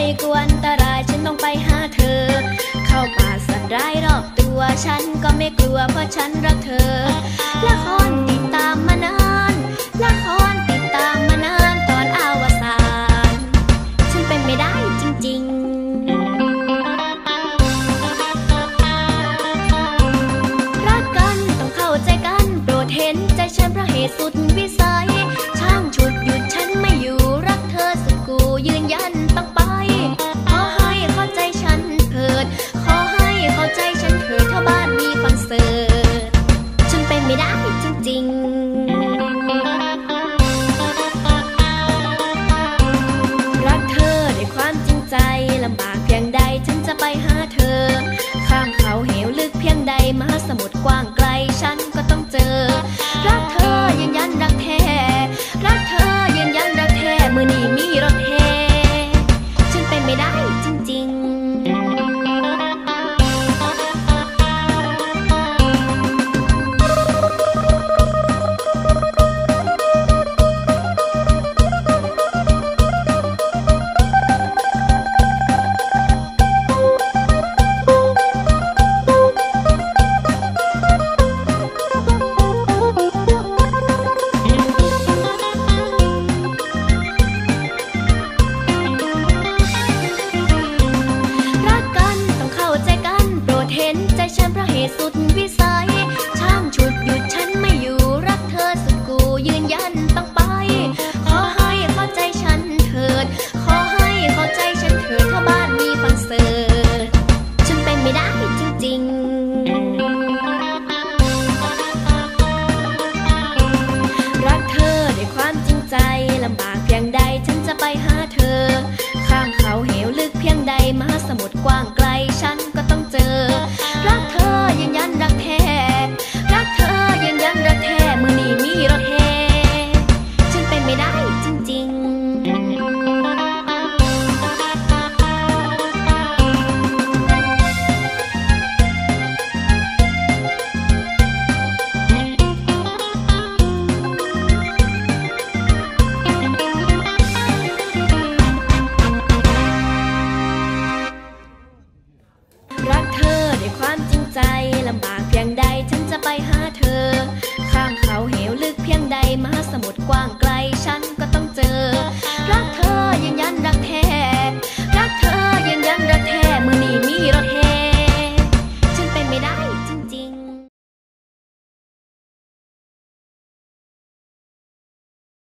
กลัวอันตรายฉันต้องไปหาเธอเข้าป่าสัตว์ร้ายรอบตัวฉันก็ไม่กลัวเพราะฉันรักเธอละครติดตามมานานละครติดตามมานานตอนอวสานฉันเป็นไม่ได้จริงๆรักกันต้องเข้าใจกันโปรดเห็นใจฉันเพราะเหตุสุดวิสัยช่างฉุดหยุดฉันไม่อยู่รักเธอสุดกูยืนยันต้องไป